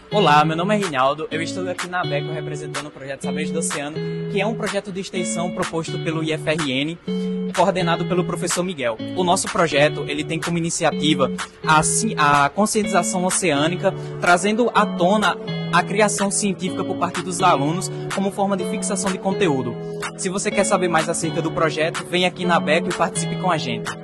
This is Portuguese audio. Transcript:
Olá, meu nome é Rinaldo, eu estou aqui na ABECO representando o projeto Saberes do Oceano, que é um projeto de extensão proposto pelo IFRN, coordenado pelo professor Miguel. O nosso projeto ele tem como iniciativa a conscientização oceânica, trazendo à tona a criação científica por parte dos alunos como forma de fixação de conteúdo. Se você quer saber mais acerca do projeto, vem aqui na ABECO e participe com a gente.